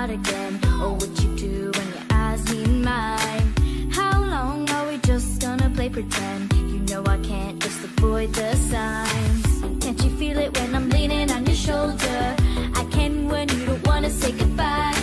heart again? Or would you do when your eyes meet mine? How long are we just gonna play pretend? You know I can't just avoid the signs. Can't you feel it when I'm leaning on your shoulder? I can when you don't wanna say goodbye.